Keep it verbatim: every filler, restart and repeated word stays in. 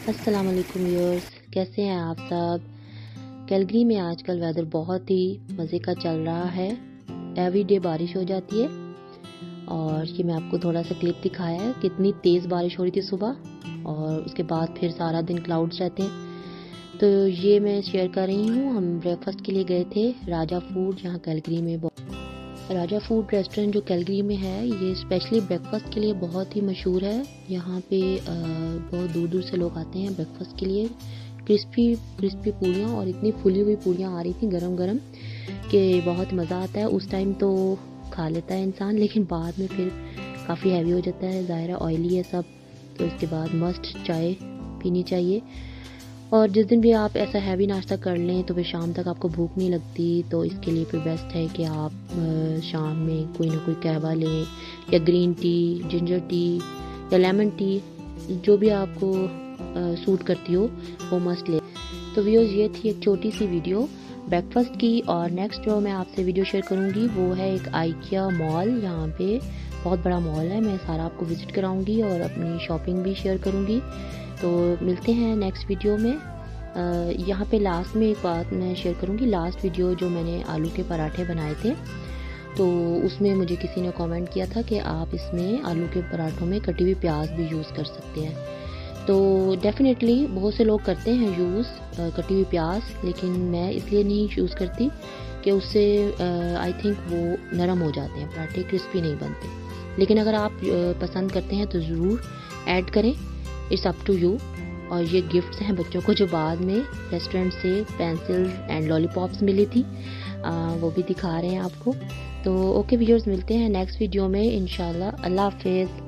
अस्सलाम वालेकुम व्यूअर्स, कैसे हैं आप सब। कैलगरी में आजकल वेदर बहुत ही मज़े का चल रहा है। एवरी डे बारिश हो जाती है और ये मैं आपको थोड़ा सा क्लिप दिखाया है, कितनी तेज़ बारिश हो रही थी सुबह और उसके बाद फिर सारा दिन क्लाउड्स रहते हैं। तो ये मैं शेयर कर रही हूँ। हम ब्रेकफास्ट के लिए गए थे राजा फूड, जहाँ कैलगरी में राजा फूड रेस्टोरेंट जो कैलगरी में है, ये स्पेशली ब्रेकफास्ट के लिए बहुत ही मशहूर है। यहाँ पे बहुत दूर दूर से लोग आते हैं ब्रेकफास्ट के लिए। क्रिस्पी क्रिस्पी पूड़ियाँ और इतनी फुली हुई पूड़ियाँ आ रही थी गरम गरम कि बहुत मज़ा आता है। उस टाइम तो खा लेता है इंसान, लेकिन बाद में फिर काफ़ी हैवी हो जाता है, ज़ाहिर है ऑयली है सब। तो इसके बाद मस्ट चाय पीनी चाहिए। और जिस दिन भी आप ऐसा हैवी नाश्ता कर लें तो फिर शाम तक आपको भूख नहीं लगती, तो इसके लिए फिर बेस्ट है कि आप शाम में कोई ना कोई कहवा लें, या ग्रीन टी, जिंजर टी या लेमन टी, जो भी आपको सूट करती हो वो मस्ट ले। तो व्यूअर्स, ये थी एक छोटी सी वीडियो ब्रेकफास्ट की। और नेक्स्ट जो मैं आपसे वीडियो शेयर करूँगी वो है एक आइकिया मॉल। यहाँ पे बहुत बड़ा मॉल है, मैं सारा आपको विज़िट कराऊँगी और अपनी शॉपिंग भी शेयर करूँगी। तो मिलते हैं नेक्स्ट वीडियो में। यहाँ पे लास्ट में एक बात मैं शेयर करूँगी। लास्ट वीडियो जो मैंने आलू के पराठे बनाए थे, तो उसमें मुझे किसी ने कमेंट किया था कि आप इसमें आलू के पराठों में कटी हुई प्याज भी यूज़ कर सकते हैं। तो डेफिनेटली बहुत से लोग करते हैं यूज़ कटी हुई प्याज, लेकिन मैं इसलिए नहीं यूज़ करती कि उससे आई थिंक वो नरम हो जाते हैं पराठे, क्रिस्पी नहीं बनते। लेकिन अगर आप पसंद करते हैं तो ज़रूर ऐड करें, इट्स अप टू यू। और ये गिफ्ट्स हैं बच्चों को जो बाद में रेस्टोरेंट से पेंसिल एंड लॉलीपॉप्स मिली थी, आ, वो भी दिखा रहे हैं आपको। तो ओके व्यूअर्स, मिलते हैं नेक्स्ट वीडियो में इंशाल्लाह। अल्लाह हाफिज़।